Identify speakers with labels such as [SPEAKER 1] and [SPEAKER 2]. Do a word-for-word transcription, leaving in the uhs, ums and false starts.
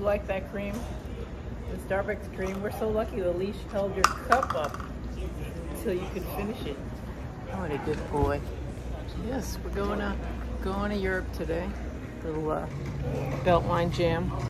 [SPEAKER 1] like that cream? The Starbucks cream? We're so lucky the leash held your cup up until you could finish it. Oh, what a good boy. Yes, we're going to, going to Europe today. Little uh, Beltline Jam.